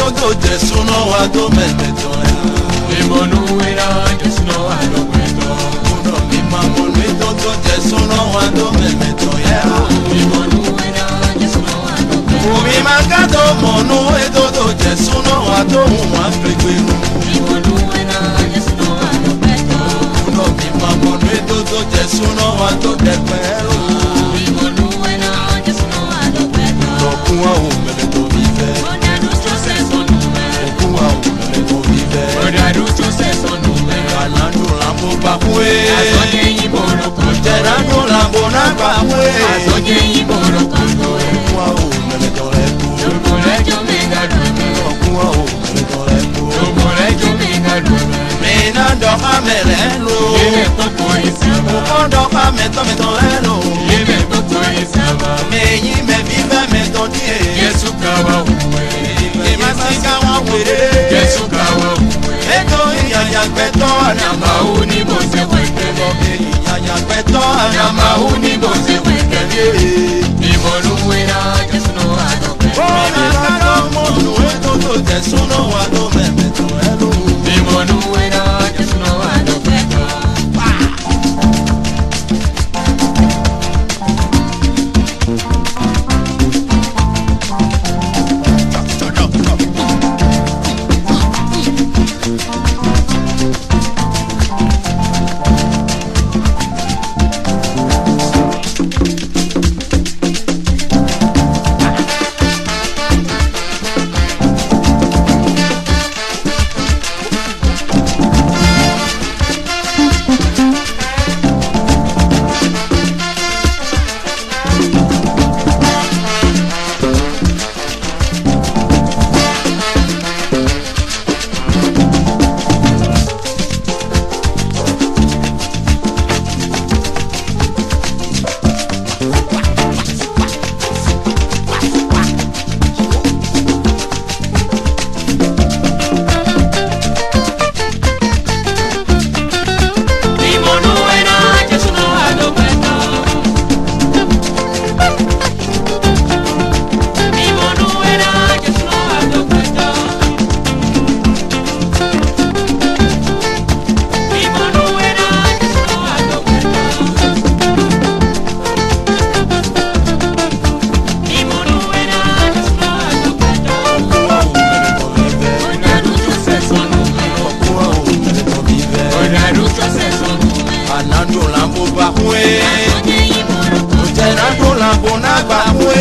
todo Jesús no va a tomar meto. Imonuera Jesús no va a meto. Uno mi mamá no es todo Jesús no va a tomar meto. Imonuera Jesús no va a meto. Mi magado mono es todo Jesús no va a tomar meto. Imonuera Jesús no va a meto. Uno mi mamá no es todo Jesús no va a tomar meto. Imonuera Jesús no va a meto. Lo cual me le doy fe. Ananu lambo bakwe, teranu lambo na bakwe. Kwa o mele tole ku, kwa o mele tole ku. Mena doka mele lo, ukondo ka meto lo. Meyi me vive meto die. Yesu kawa uwe, Masika wa were. Yesu kawa uwe. Eto yaya peto Anama uni boze wekele. yaya peto Anama uni boze wekele. Imonuera Jesús no va a meto. Ona kado monu eto to Jesús no wa do me meto elo. Imonuera Jesús no va a meto. Ananu lambo bakwe, teranu lambo na bakwe.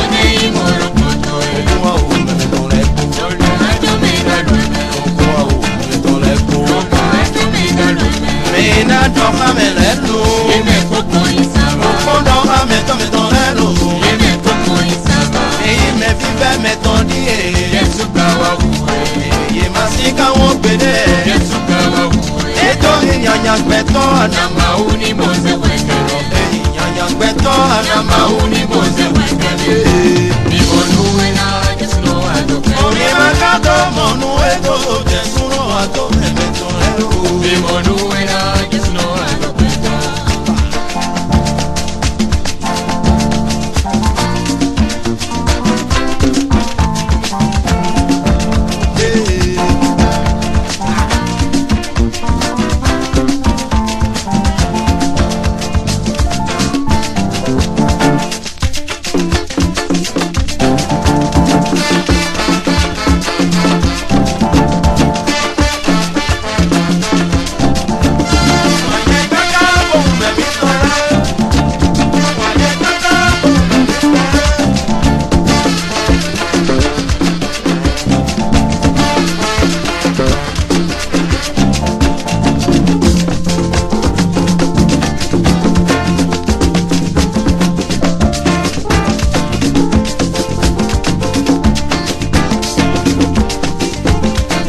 Kwa o mele tole ku, kwa o mele tole ku. Mena doka mele lo, ukondo ka meto lo. Eyi me vive meto die. Yesu kawa uwe, Ye masika wo gbede. Yesu kawa uwe. Eto yanya gbeto Anama uni boze wekele. yanya gbeto Anama uni boze wekele. Imonuera Jesús no va a meto. Omi magado monu eto Jesús no wa do me meto elo. Imonuera Jesús no va a meto.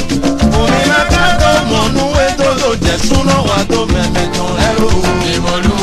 Jesús no wa do me meto elo.